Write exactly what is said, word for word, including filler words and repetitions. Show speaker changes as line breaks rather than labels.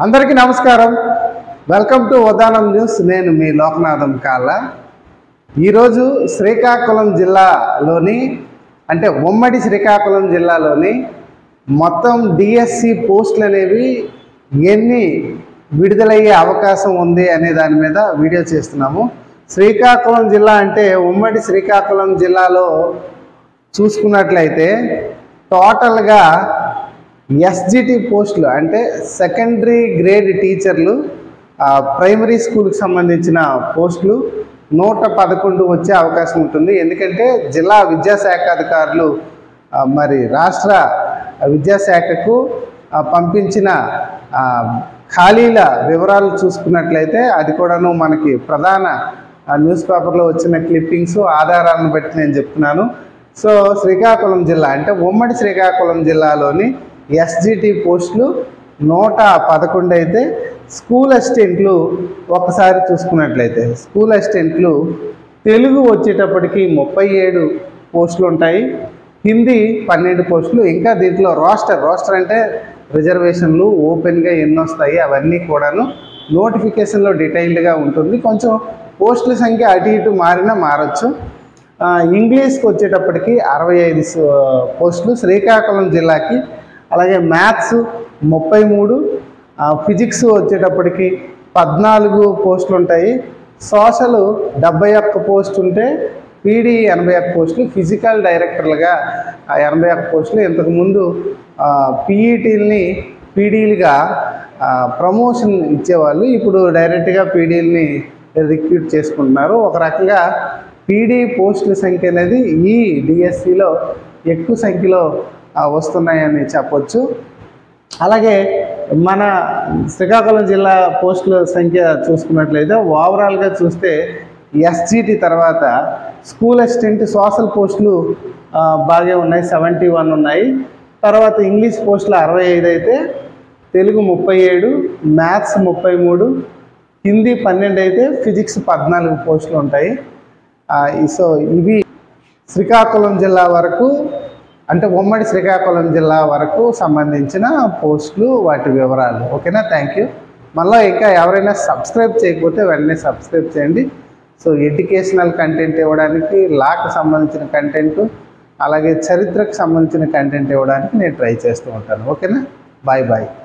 అందరికీ నమస్కారం. Welcome to Uddanam news. నేను మీ లోకనాథం కాళ్ళ. ఈరోజు శ్రీకాకుళం జిల్లాలోని అంటే ఉమ్మడి శ్రీకాకుళం జిల్లాలోని మొత్తం డిఎస్సి పోస్టులు అనేవి ఎన్ని విడుదలయ్యే అవకాశం ఉంది అనే దాని మీద వీడియో చేస్తున్నాము. శ్రీకాకుళం జిల్లా అంటే ఉమ్మడి శ్రీకాకుళం జిల్లాలో చూసుకున్నట్లయితే టోటల్గా ఎస్జిటి పోస్టులు అంటే సెకండరీ గ్రేడ్ టీచర్లు ప్రైమరీ స్కూల్కి సంబంధించిన పోస్టులు నూట పదకొండు వచ్చే అవకాశం ఉంటుంది. ఎందుకంటే జిల్లా విద్యాశాఖ అధికారులు మరి రాష్ట్ర విద్యాశాఖకు పంపించిన ఖాళీల వివరాలు చూసుకున్నట్లయితే అది కూడాను మనకి ప్రధాన న్యూస్ పేపర్లో వచ్చిన క్లిప్పింగ్స్ ఆధారాలను బట్టి నేను చెప్తున్నాను. సో శ్రీకాకుళం జిల్లా అంటే ఉమ్మడి శ్రీకాకుళం జిల్లాలోని ఎస్జిటి పోస్టులు నూట పదకొండు అయితే స్కూల్ అసిస్టెంట్లు ఒకసారి చూసుకున్నట్లయితే స్కూల్ అసిస్టెంట్లు తెలుగు వచ్చేటప్పటికి ముప్పై ఏడు పోస్టులు ఉంటాయి, హిందీ పన్నెండు పోస్టులు, ఇంకా దీంట్లో రోస్టర్ రోస్టర్ అంటే రిజర్వేషన్లు ఓపెన్గా ఎన్ని వస్తాయి అవన్నీ కూడాను నోటిఫికేషన్లో డీటెయిల్డ్గా ఉంటుంది. కొంచెం పోస్టుల సంఖ్య అటు ఇటు మారినా మారచ్చు. ఇంగ్లీష్కి వచ్చేటప్పటికి అరవై ఐదు పోస్టులు శ్రీకాకుళం జిల్లాకి, అలాగే మ్యాథ్స్ ముప్పై మూడు, ఫిజిక్స్ వచ్చేటప్పటికి పద్నాలుగు పోస్టులు ఉంటాయి, సోషల్ డెబ్బై ఒక్క పోస్ట్ ఉంటే పీడీ ఎనభై ఒక్క పోస్టులు, ఫిజికల్ డైరెక్టర్లుగా ఎనభై ఒక్క పోస్టులు. ఇంతకుముందు పీఈటీలని పీడీలుగా ప్రమోషన్ ఇచ్చేవాళ్ళు, ఇప్పుడు డైరెక్ట్గా పీడీలని రిక్రూట్ చేసుకుంటున్నారు. ఒక రకంగా పీడీ పోస్టుల సంఖ్య అనేది ఈ డిఎస్సిలో ఎక్కువ సంఖ్యలో వస్తున్నాయని చెప్పొచ్చు. అలాగే మన శ్రీకాకుళం జిల్లా పోస్టుల సంఖ్య చూసుకున్నట్లయితే ఓవరాల్గా చూస్తే ఎస్జిటి తర్వాత స్కూల్ అసిస్టెంట్ సోషల్ పోస్టులు బాగా ఉన్నాయి, సెవెంటీ వన్ ఉన్నాయి. తర్వాత ఇంగ్లీష్ పోస్టులు అరవై ఐదు అయితే తెలుగు ముప్పై ఏడు, మ్యాథ్స్ ముప్పై మూడు, హిందీ పన్నెండు అయితే ఫిజిక్స్ పద్నాలుగు పోస్టులు ఉంటాయి. సో ఇవి శ్రీకాకుళం జిల్లా వరకు అంటే ఉమ్మడి శ్రీకాకుళం జిల్లా వరకు సంబంధించిన పోస్టులు, వాటి వివరాలు. ఓకేనా, థ్యాంక్ యూ. మళ్ళీ ఇంకా ఎవరైనా సబ్స్క్రైబ్ చేయకపోతే వెంటనే సబ్స్క్రైబ్ చేయండి. సో ఎడ్యుకేషనల్ కంటెంట్ ఇవ్వడానికి, లాకు సంబంధించిన కంటెంట్, అలాగే చరిత్రకు సంబంధించిన కంటెంట్ ఇవ్వడానికి నేను ట్రై చేస్తూ ఉంటాను. ఓకేనా, బాయ్ బాయ్.